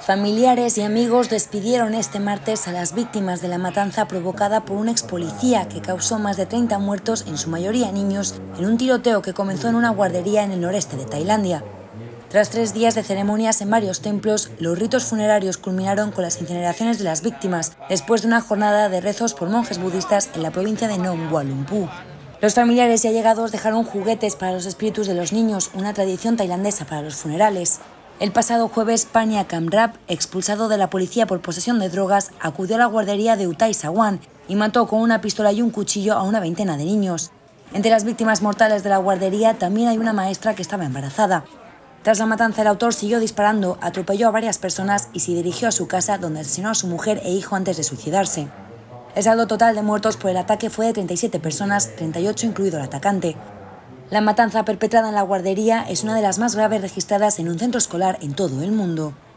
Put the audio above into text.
Familiares y amigos despidieron este martes a las víctimas de la matanza provocada por un ex policía que causó más de 30 muertos, en su mayoría niños, en un tiroteo que comenzó en una guardería en el noreste de Tailandia. Tras 3 días de ceremonias en varios templos, los ritos funerarios culminaron con las incineraciones de las víctimas, después de una jornada de rezos por monjes budistas en la provincia de Nong Bua Lumpur. Los familiares y allegados dejaron juguetes para los espíritus de los niños, una tradición tailandesa para los funerales. El pasado jueves, Pania Kamrap, expulsado de la policía por posesión de drogas, acudió a la guardería de Utai Sawan y mató con una pistola y un cuchillo a una veintena de niños. Entre las víctimas mortales de la guardería también hay una maestra que estaba embarazada. Tras la matanza, el autor siguió disparando, atropelló a varias personas y se dirigió a su casa, donde asesinó a su mujer e hijo antes de suicidarse. El saldo total de muertos por el ataque fue de 37 personas, 38 incluido el atacante. La matanza perpetrada en la guardería es una de las más graves registradas en un centro escolar en todo el mundo.